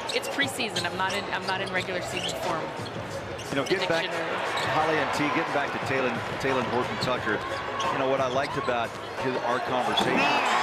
it's preseason. I'm not in regular season form. You know, getting back, Holly and T, getting back to Taylor Horton Tucker, you know, what I liked about our conversation